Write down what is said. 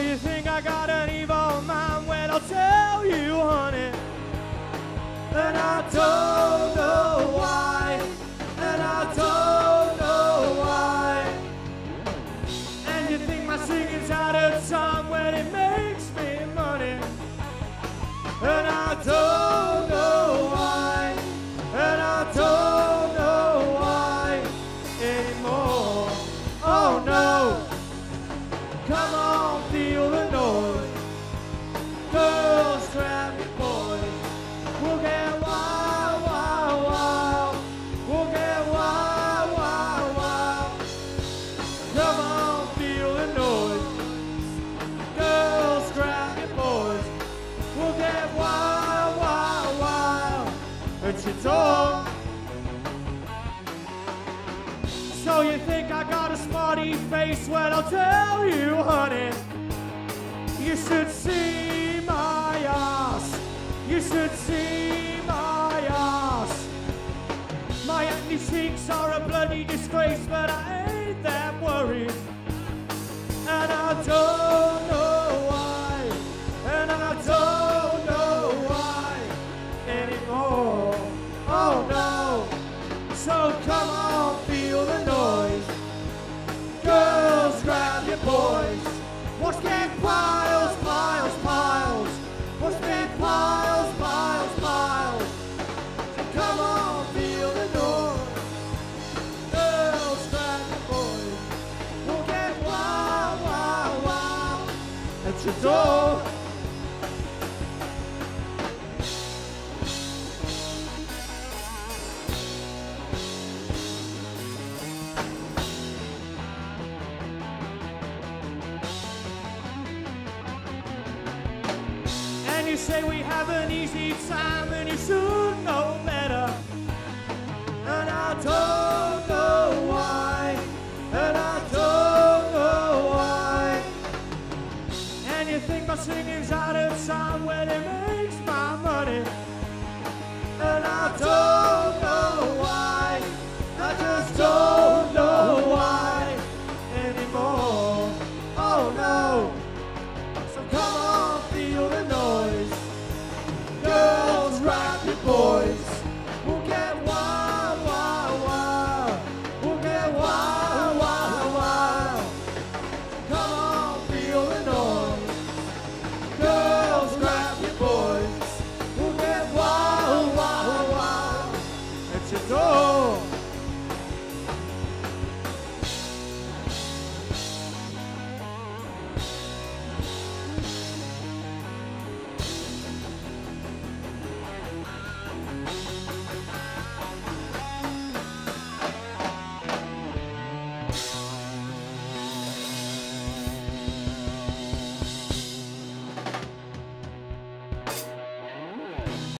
you think I got an evil mind? Well, I'll tell you, honey. And I don't know why. And I don't know why. And you think my singing's out of time when it makes me money. And I don't know why. And I don't know why anymore. Oh no. Come on, feel the noise. Girls, grab your boys. We'll get wild, wild, wild. We'll get wild, wild, wild. Come on, feel the noise. Girls, grab your boys. We'll get wild, wild, wild. At your door. So you think I got a smarty face? Well, I'll tell you, honey. You should see my ass. You should see my ass. My acne cheeks are a bloody disgrace, but I ain't that worried. And I don't know why. And I don't know why anymore. Oh no. So come on, feel the noise. Girls, grab your boys. Watch get piles, piles, piles. Watch get piles, piles, piles. So come on, feel the noise. Girls, grab your boys. We'll get wild, wild, wild at your door. You say we have an easy time, and you should.